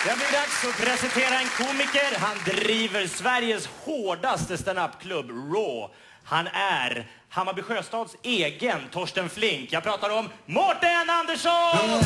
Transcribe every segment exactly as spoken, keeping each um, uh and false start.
Det blir dags att presentera en komiker. Han driver Sveriges hårdaste stand-up-klubb, Raw. Han är Hammarby Sjöstads egen Torsten Flink. Jag pratar om Mårten Andersson!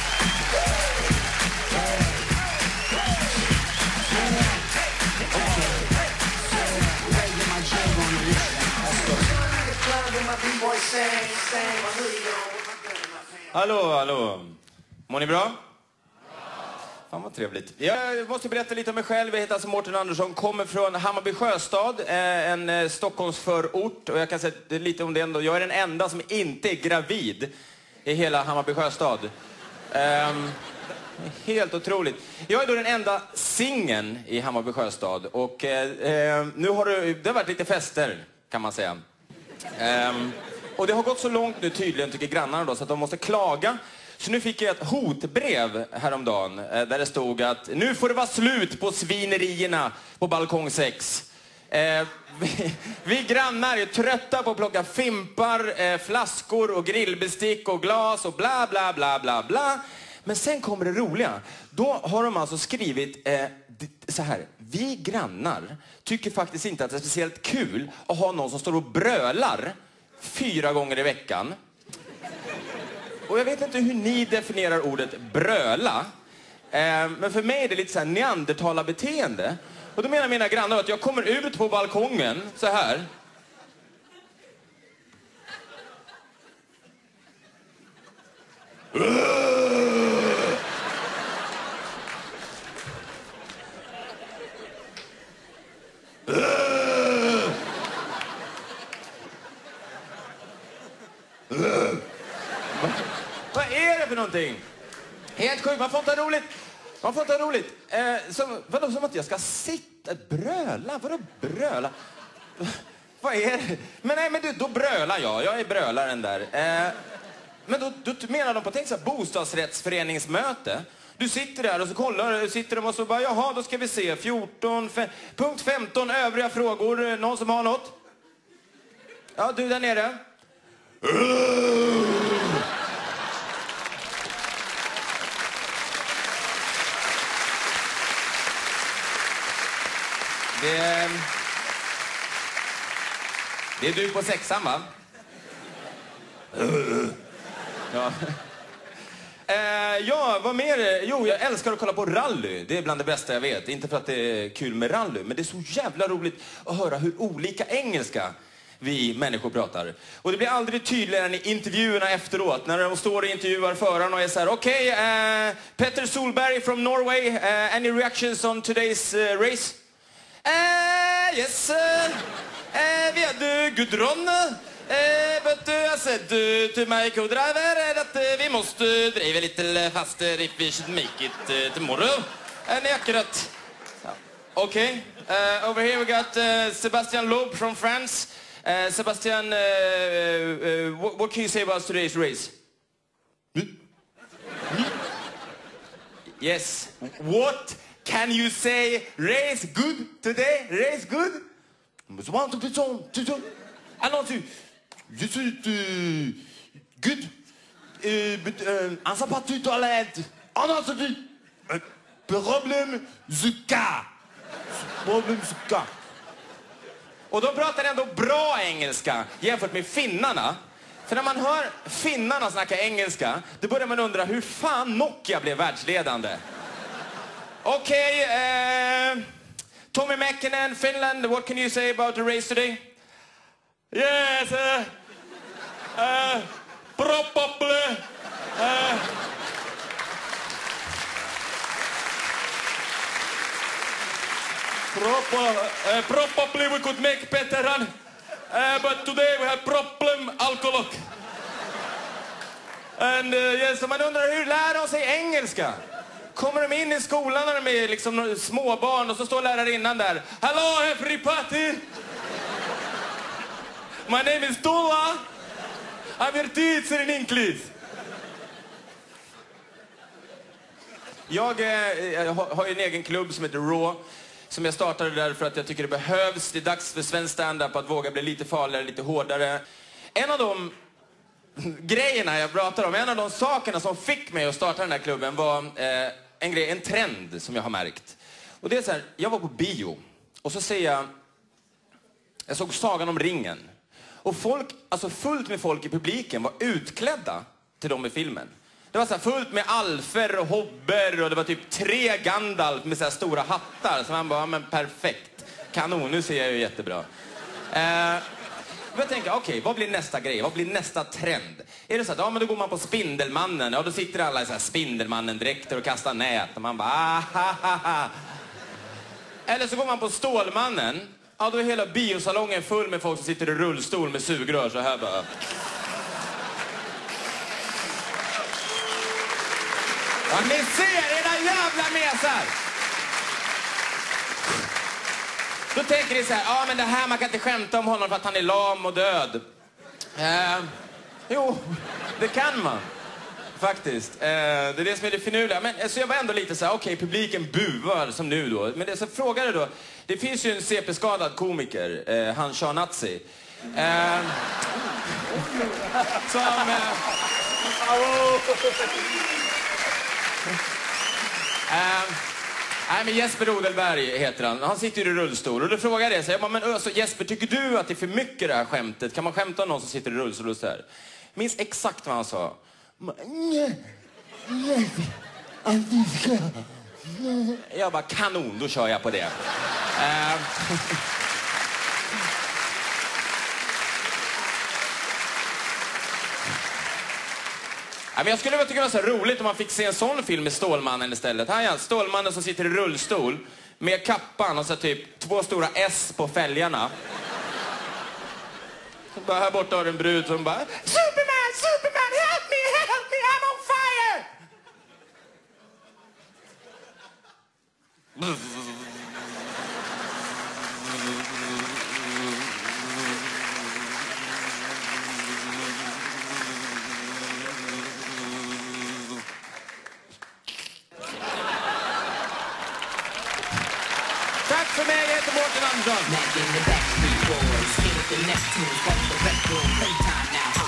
Hallå, hallå. Mår ni bra? Fan vad trevligt. Jag måste berätta lite om mig själv. Jag heter alltså Mårten Andersson, kommer från Hammarby Sjöstad, en Stockholmsförort. Och jag kan säga lite om det ändå. Jag är den enda som inte är gravid i hela Hammarby Sjöstad. Um, helt otroligt. Jag är då den enda singeln i Hammarby Sjöstad. Och uh, nu har det, det har varit lite fester, kan man säga. Um, och det har gått så långt nu tydligen, tycker grannarna då, så att de måste klaga. Så nu fick jag ett hotbrev häromdagen där det stod att nu får det vara slut på svinerierna på balkong sex. Eh, vi, vi grannar är trötta på att plocka fimpar, eh, flaskor och grillbestick och glas och bla bla bla bla bla. Men sen kommer det roliga. Då har de alltså skrivit eh, så här. Vi grannar tycker faktiskt inte att det är speciellt kul att ha någon som står och brölar fyra gånger i veckan. Och jag vet inte hur ni definierar ordet bröla. Eh, men för mig är det lite så här neandertalarbeteende. Och då menar mina grannar att jag kommer ut på balkongen så här. Vad är det för någonting? Helt sjukt, man får inte ha roligt. Man får inte ha roligt. Eh, som, vadå, som att jag ska sitta, bröla? Vadå bröla? Vad är det? Men nej, men du, då brölar jag. Jag är brölaren där. Eh, men då, då menar de på, tänk så här, bostadsrättsföreningsmöte. Du sitter där och så kollar, sitter de och så bara, jaha, då ska vi se. fjorton, fem, punkt femton, övriga frågor. Någon som har något? Ja, du där nere. Det, det är du på sexan, va? Ja. Eh, ja, vad mer? Jo, jag älskar att kolla på rally. Det är bland det bästa jag vet. Inte för att det är kul med rally, men det är så jävla roligt att höra hur olika engelska vi människor pratar. Och det blir aldrig tydligare än i intervjuerna efteråt. När de står och intervjuar föraren och är så här: okej, okay, uh, Petter Solberg from Norway. Uh, any reactions on today's uh, race? Uh, yes, uh, uh, we had uh, good run. Uh, but uh, I said uh, to my co-driver that uh, we must uh, drive a little faster if we should make it uh, tomorrow. And akkurat. Okay, uh, over here we got uh, Sebastian Loeb from France. Uh, Sebastian, uh, uh, what, what can you say about today's race? Yes. What can you say? Race good today? Race good? Alors, tu, je suis uh, good, uh, but uh, un sympa tu toilette. Oh non, c'est du uh, problem zuka. Problem zuka. Och de pratar ändå bra engelska jämfört med finnarna. För när man hör finnarna snacka engelska, då börjar man undra hur fan Nokia blev världsledande. Okej, okay, uh, Tommy Mäkinen, Finland, what can you say about the race today? Yes, uh, uh, probably. Uh, Proper, uh, probably we could make better run, uh, but today we have problem alcohol. And uh, yes, man undrar hur lär de sig engelska? Kommer de in i skolan när de är liksom småbarn och så står lärarinnan där. Hello everybody! My name is Tola. I'm your teacher in English. Jag eh, har ju en egen klubb som heter Raw. Som jag startade där för att jag tycker det behövs. Det är dags för svensk stand-up att våga bli lite farligare, lite hårdare. En av de grejerna jag pratar om, en av de sakerna som fick mig att starta den här klubben var eh, en grej, en trend som jag har märkt. Och det är så här, jag var på bio och så ser jag, jag såg Sagan om ringen. Och folk, alltså fullt med folk i publiken var utklädda till dem i filmen. Det var så här fullt med alfer och hobber och det var typ tre Gandalf med så här stora hattar. Så man bara, ja, men perfekt. Kanon, nu ser jag ju jättebra. Eh, jag tänker, okej, okay, vad blir nästa grej? Vad blir nästa trend? Är det så att, ja men då går man på Spindelmannen. Ja, då sitter alla i så här Spindelmannen-dräkter och kastar nät. Och man bara, ah. Eller så går man på Stålmannen. Ja, då är hela biosalongen full med folk som sitter i rullstol med sugrör så här bara. Ja, ni ser, era jävla mesar! Då tänker ni så här, ja men det här, man kan inte skämta om honom för att han är lam och död. Eh, jo, det kan man. Faktiskt. Eh, det är det som är det finurliga. Men så jag var ändå lite så här, okej, okay, publiken buvar som nu då. Men det, så frågade då, det finns ju en C P-skadad komiker, eh, han Sean Nazi. Eh, som... Eh, eh, nej, men Jesper Odelberg heter han. Han sitter i rullstol. Och då frågade jag, så jag bara, men alltså, Jesper, tycker du att det är för mycket det här skämtet? Kan man skämta om någon som sitter i rullstol och så här? Minns exakt vad han sa. Jag bara, kanon, då kör jag på det. Uh... Jag skulle väl tycka det var så roligt om man fick se en sån film med Stålmannen istället. Här är han, Stålmannen som sitter i rullstol med kappan och så typ två stora S på fälgarna. Så bara här borta har en brud som bara, Superman, Superman, help me, help me, I'm on fire! Tack för mig, jag heter Mårten Andersson.